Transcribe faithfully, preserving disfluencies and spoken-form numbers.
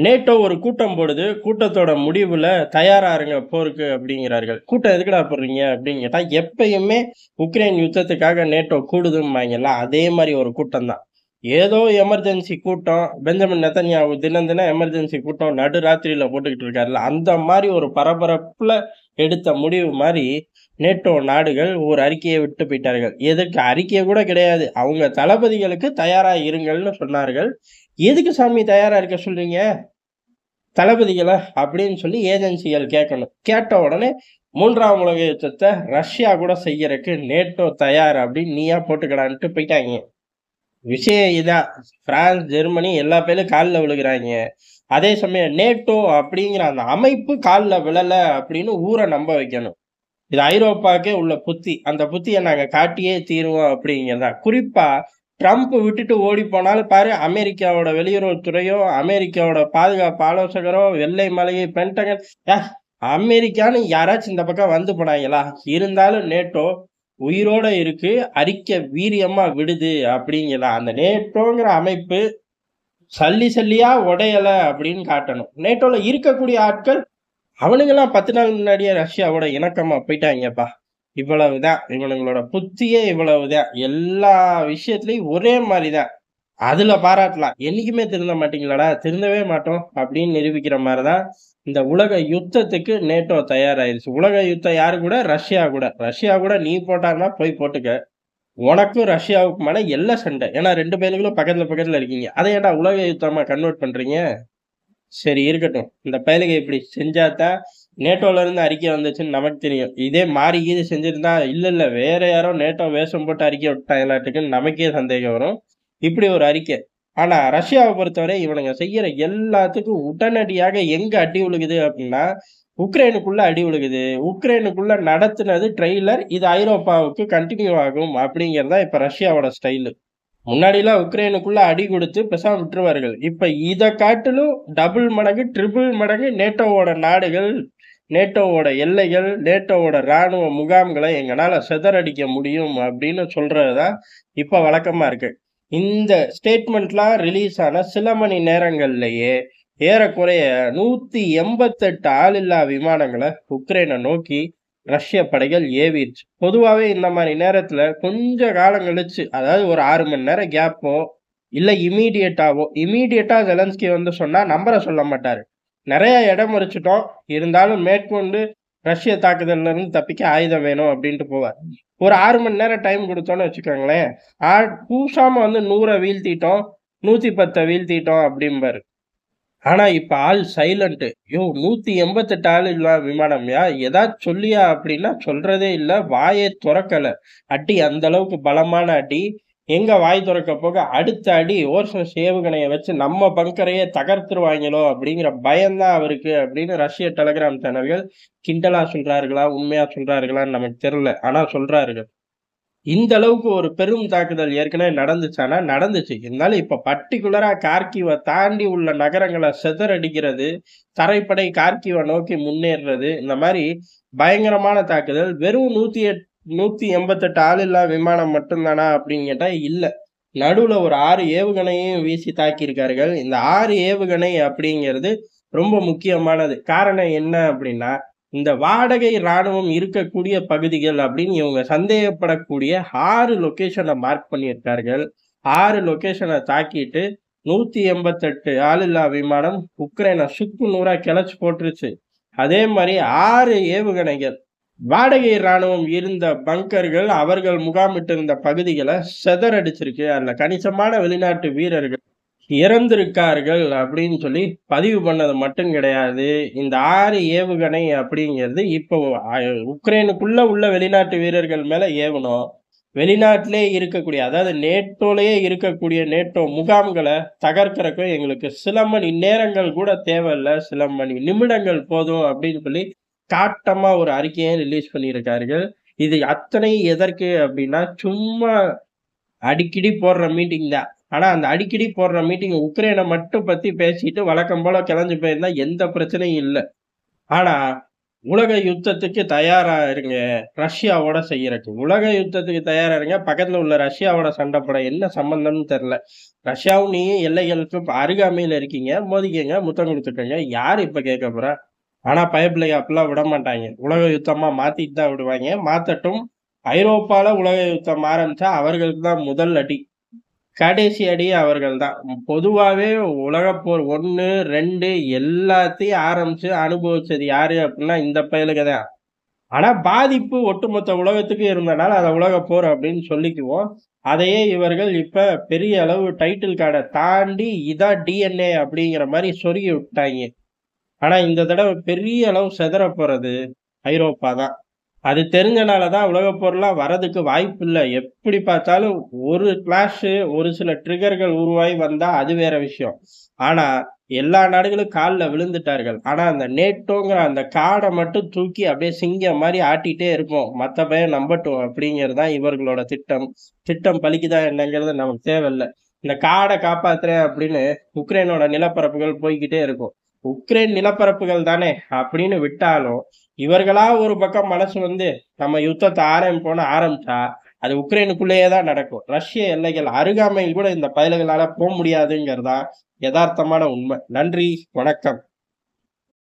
NATO ஒரு கூட்டம் போடுது. கூட்டத்தோட முடிவுல தயாரா இருங்க போருக்கு அப்படிங்கிறார்கள். கூட்டம் எதுக்குடா போடுறீங்க அப்படின்னு கேட்டா, எப்பயுமே உக்ரைன் யுத்தத்துக்காக நேட்டோ கூடுதும்பாய்ங்கல்ல, அதே மாரி ஒரு கூட்டம் தான். ஏதோ எமர்ஜென்சி கூட்டம், பெஞ்சமின் நெதன்யாகு தினம் தினம் எமர்ஜென்சி கூட்டம் நடுராத்திரியில போட்டுக்கிட்டு இருக்காருல்ல, அந்த மாரி ஒரு பரபரப்புல எடுத்த முடிவு மாரி நேட்டோ நாடுகள் ஒரு அறிக்கையை விட்டு போயிட்டார்கள். எதுக்கு அறிக்கை கூட கிடையாது. அவங்க தளபதிகளுக்கு தயாரா இருங்கள்னு சொன்னார்கள். எதுக்கு சாமி தயாரா இருக்க சொல்றீங்க? தளபதிகள அப்படின்னு சொல்லி ஏஜென்சிகள் கேட்கணும். கேட்ட உடனே மூன்றாம் உலக யுத்தத்த ரஷ்யா கூட செய்யறக்கு நேட்டோ தயார் அப்படின்னு நீயா போட்டுக்கடான்ட்டு போயிட்டாய்ங்க. விஷயம் இதான். பிரான்ஸ், ஜெர்மனி எல்லா பேரும் கால்ல விழுகுறாய்ங்க. அதே சமயம் நேட்டோ அப்படிங்கிற அந்த அமைப்பு கால்ல விழல அப்படின்னு ஊர நம்ப வைக்கணும். இது ஐரோப்பாவுக்கே உள்ள புத்தி. அந்த புத்திய நாங்க காட்டியே தீருவோம் அப்படிங்கிறது தான். குறிப்பா ட்ரம்ப் விட்டுட்டு ஓடி போனாலும் பாரு, அமெரிக்காவோட வெளியுறவுத்துறையோ, அமெரிக்காவோட பாதுகாப்பு ஆலோசகரோ, வெள்ளை மாளிகை, பென்டகன் ய அமெரிக்கான்னு யாராச்சும் இந்த பக்கம் வந்து போனாங்களா? இருந்தாலும் நேட்டோ உயிரோட இருக்கு. அறிக்கை வீரியமா விடுது அப்படிங்கிறதான். அந்த நேட்டோங்கிற அமைப்பு சல்லி சல்லியா உடையல அப்படின்னு காட்டணும். நேட்டோல இருக்கக்கூடிய ஆட்கள் அவனுங்கலாம் பத்து நாள் முன்னாடியே ரஷ்யாவோட இணக்கமா போயிட்டாய்ங்கப்பா. இவ்வளவுதான். இவனுங்களோட புத்தியே இவ்வளவுதான். எல்லா விஷயத்திலயும் ஒரே மாரி தான். அதுல பாராட்டலாம். "என்னைக்குமே திருந்த மாட்டீங்களாடா? திருந்தவே மாட்டோம்." அப்படின்னு நிரூபிக்கிற மாரி தான் இந்த உலக யுத்தத்துக்கு நேட்டோ தயாராயிருச்சு. உலக யுத்தம் யாரு கூட? ரஷ்யா கூட. ரஷ்யா கூட நீ போட்டான்னா போய் போட்டுக்க. உனக்கும் ரஷ்யாவுக்குமான எல்ல சண்டை. ஏன்னா ரெண்டு பேருங்களும் பக்கத்துல பக்கத்துல இருக்கீங்க. அத ஏன்டா உலக யுத்தமா கன்வெர்ட் பண்றீங்க? சரி இருக்கட்டும். இந்த பயலுக இப்படி செஞ்சா தான் நேட்டோல இருந்து அறிக்கை வந்துச்சுன்னு நமக்கு தெரியும். இதே மாறி கீறி செஞ்சிருந்தா, இல்ல இல்ல வேற யாரோ நேட்டோ வேஷம் போட்டு அறிக்கை விட்டாங்களாட்டுக்குன்னு நமக்கே சந்தேகம் வரும். இப்படி ஒரு அறிக்கை. ஆனா ரஷ்யாவ பொறுத்தவரை இவனுங்க செய்யற எல்லாத்துக்கும் உடனடியாக எங்க அடி விழுகுது அப்படின்னா, உக்ரைனுக்குள்ள அடி விழுகுது. உக்ரைனுக்குள்ள நடத்துனது ட்ரெய்லர். இது ஐரோப்பாவுக்கு கன்டின்யூ ஆகும் அப்படிங்கிறது தான் இப்ப ரஷ்யாவோட ஸ்டைலு. முன்னாடிலாம் உக்ரைனுக்குள்ள அடி குடுத்து பேசாம விட்டுருவார்கள். இப்ப இத காட்டிலும் டபுள் மடங்கு, ட்ரிபிள் மடங்கு நேட்டோவோட நாடுகள், நேட்டோவோட எல்லைகள், நேட்டோவோட ராணுவ முகாம்கள எங்கனால சிதறடிக்க முடியும் அப்படின்னு சொல்றது தான் இப்ப வழக்கமா இருக்கு. இந்த ஸ்டேட்மெண்ட்லாம் ரிலீஸ் ஆன சில மணி நேரங்கள்லயே ஏறக்குறைய நூத்தி எண்பத்தி எட்டு ஆளில்லா விமானங்கள உக்ரைன நோக்கி ரஷ்ய படைகள் ஏவிருச்சு. பொதுவாவே இந்த மாரி நேரத்துல கொஞ்ச காலம் கழிச்சு, அதாவது ஒரு ஆறு மணி நேரம் கேப்போ, இல்ல இம்மீடியட்டாவோ இம்மீடியட்டா ஜெலன்ஸ்கி வந்து சொன்னா நம்பர சொல்ல மாட்டாரு. நெறைய இடம் மறிச்சுட்டோம். இருந்தாலும் மேற்கொண்டு ரஷ்ய தாக்குதல்ல இருந்து தப்பிக்க ஆயுதம் வேணும் அப்டின்ட்டு போவார். ஒரு ஆறு மணி நேரம் டைம் குடுத்தோம்னு வச்சுக்கோங்களேன், ஆ கூசாம வந்து நூற வீழ்த்திட்டோம், நூத்தி பத்து வீழ்த்திட்டோம் அப்டிம்பாரு. ஆனா இப்ப ஆள் சைலன்ட். யோவ் நூத்தி எண்பத்தி எட்டு ஆள் இல்ல விமானம்யா, ஏதாச்சும் சொல்லியா அப்படின்னா சொல்றதே இல்ல. வாயே தொறக்கல. அடி அந்த அளவுக்கு பலமான அடி. எங்க வாய் தொறக்க போக அடுத்த அடி ஓர்சன்ஸ் ஏவுகணைய வச்சு நம்ம பங்கரையே தகர்த்துருவாய்ங்களோ அப்படிங்கிற பயம் தான் அவருக்கு அப்படின்னு ரஷ்ய டெலகிராம் சேனல்கள் கிண்டலா சொல்றார்களா, உண்மையா சொல்றார்களான்னு நமக்கு தெரியல. ஆனா சொல்றார்கள். இந்த அளவுக்கு ஒரு பெரும் தாக்குதல் ஏற்கனவே நடந்துச்சான்னா, நடந்துச்சு. இருந்தாலும் இப்ப பர்ட்டிகுலரா கார்கிவ தாண்டி உள்ள நகரங்கள சிதறடிக்கிறது, தரைப்படை கார்கிவ நோக்கி முன்னேறுறது, இந்த மாரி பயங்கரமான தாக்குதல். வெறும் நூத்தி எட் நூத்தி எண்பத்தி எட்டு ஆளில்லா விமானம் மட்டும் தானா அப்படின்னு கேட்டா இல்ல. நடுவுல ஒரு ஆறு ஏவுகணையையும் வீசி தாக்கியிருக்கார்கள். இந்த ஆறு ஏவுகணை அப்படிங்கிறது ரொம்ப முக்கியமானது. காரணம் என்ன அப்படின்னா, இந்த வாடகை ராணுவம் இருக்கக்கூடிய பகுதிகள் அப்படின்னு இவங்க சந்தேகப்படக்கூடிய ஆறு லொகேஷன மார்க் பண்ணியிருக்கார்கள். ஆறு லொகேஷன தாக்கிட்டு நூத்தி எண்பத்தி எட்டு ஆளில்லா விமானம் உக்ரைன சுக்கு நூறா கிளச்சு போட்டுருச்சு. அதே மாரி ஆறு ஏவுகணைகள் வாடகை ராணுவம் இருந்த பங்கர்கள், அவர்கள் முகாமிட்டிருந்த பகுதிகள சிதறடிச்சிருக்கு. அதுல கணிசமான வெளிநாட்டு வீரர்கள் இறந்திருக்கார்கள் அப்படின்னு சொல்லி பதிவு பண்ணது மட்டும் கிடையாது. இந்த ஆறு ஏவுகணை அப்படிங்கிறது இப்போ அ உக்ரைனுக்குள்ள உள்ள வெளிநாட்டு வீரர்கள் மேல ஏவணும். வெளிநாட்டிலே இருக்கக்கூடிய அதாவது நேட்டோலயே இருக்கக்கூடிய நேட்டோ முகாம்கள தகர்க்கறக்கு எங்களுக்கு சில மணி நேரங்கள் கூட தேவையில்ல. சில மணி நிமிடங்கள் போதும் அப்படின்னு சொல்லி காட்டமா ஒரு அறிக்கைய ரிலீஸ் பண்ணியிருக்கார்கள். இது அத்தனை எதற்கு அப்படின்னா, சும்மா அடிக்கடி போடுற மீட்டிங் தான். ஆனா, அந்த அடிக்கடி போடுற மீட்டிங் உக்ரைன மட்டும் பத்தி பேசிட்டு வழக்கம் போல கிளஞ்சு போயிருந்தா எந்த பிரச்சனையும் இல்ல. ஆனா, உலக யுத்தத்துக்கு தயாரா இருங்க. ரஷ்யாவோட செய்யறக்கு. உலக யுத்தத்துக்கு தயாரா இருங்க. பக்கத்துல உள்ள ரஷ்யாவோட சண்டை போட என்ன சம்பந்தம்னு தெரியல. ரஷ்யாவும் நீயும் எல்லைகளுக்கு அருகாமையில இருக்கீங்க. மோதிக்கங்க, முத்தம் கொடுத்துக்கங்க. யாரு இப்ப கேட்க போறா? ஆனா பயப்பிள்ளைங்க அப்படிலாம் விட மாட்டாங்க. உலக யுத்தமா மாத்திட்டு தான் விடுவாங்க. மாத்தட்டும். ஐரோப்பால உலக யுத்தம் ஆரம்பிச்சா அவர்களுக்கு தான் முதல் அடி. கடைசி அடி அவர்கள் தான். பொதுவாவே உலகப்போர் ஒண்ணு, ரெண்டு எல்லாத்தையும் ஆரம்பிச்சு அனுபவிச்சது யாரு அப்படின்னா இந்த பயலுக தான். ஆனா பாதிப்பு ஒட்டுமொத்த உலகத்துக்கு இருந்தனால அத உலகப்போர் அப்படின்னு சொல்லிக்குவோம். அதையே இவர்கள் இப்ப பெரிய அளவு டைட்டில் கார்டை தாண்டி இதான் டிஎன்ஏ அப்படிங்கிற மாதிரி சொருகி விட்டாங்க. ஆனா இந்த தடவை பெரிய அளவு சிதற போறது ஐரோப்பா தான். அது தெரிஞ்சனால தான் உலகப் போர்லாம் வரதுக்கு வாய்ப்பில்ல. எப்படி பார்த்தாலும் ஒரு கிளாஷு, ஒரு சில ட்ரிகர்கள் உருவாகி வந்தா அது வேற விஷயம். ஆனா எல்லா நாடுகளும் கால்ல விழுந்துட்டார்கள். ஆனா அந்த நேட்டோங்கிற அந்த கார்ட மட்டும் தூக்கி அப்படியே சிங்கம் மாரி ஆட்டிட்டே இருக்கும். மத்த பயம் நம்பட்டும் அப்படிங்கிறது தான் இவர்களோட திட்டம். திட்டம் பலிக்குதா என்னங்கிறது நமக்கு தேவையில்ல. இந்த கார்ட காப்பாத்துறேன் அப்படின்னு உக்ரைனோட நிலப்பரப்புகள் போய்க்கிட்டே இருக்கும். உக்ரைன் நிலப்பரப்புகள் தானே அப்படின்னு விட்டாலும் இவர்களா ஒரு பக்கம் மனசு வந்து நம்ம யுத்தத்தை ஆரம்பிப்போம்னு ஆரம்பிச்சா அது உக்ரைனுக்குள்ளேயே தான் நடக்கும். ரஷ்ய எல்லைகள் அருகாமையில் கூட இந்த பயல்களால போக முடியாதுங்கிறதா யதார்த்தமான உண்மை. நன்றி, வணக்கம்.